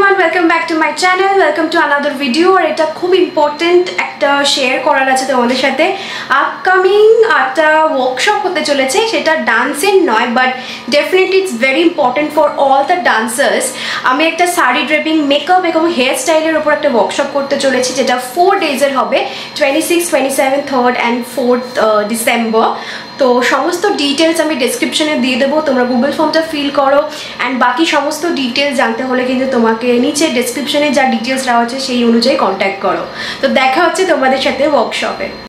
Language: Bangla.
everyone, welcome back to my channel. Welcome to another video. আর এটা খুব ইম্পর্টেন্ট একটা শেয়ার করার আছে তোমাদের সাথে। আপকামিং একটা ওয়ার্কশপ হতে চলেছে, সেটা ডান্সের নয়, but definitely it's very important for all the dancers. আমি একটা শাড়ি ড্রেপিং মেকআপ এবং হেয়ার স্টাইলের উপর একটা ওয়ার্কশপ করতে চলেছি, যেটা 4 ডেজের হবে, 26, 27, 3rd and 4th ডিসেম্বর। তো সমস্ত ডিটেলস আমি ডেসক্রিপশনে দিয়ে দেবো, তোমরা গুগল ফর্মটা ফিল করো। অ্যান্ড বাকি সমস্ত ডিটেলস জানতে হলে কিন্তু তোমাকে নিচে ডেসক্রিপশনে যা ডিটেলস দেওয়া আছে সেই অনুযায়ী কন্ট্যাক্ট করো। তো দেখা হচ্ছে তোমাদের সাথে ওয়ার্কশপে।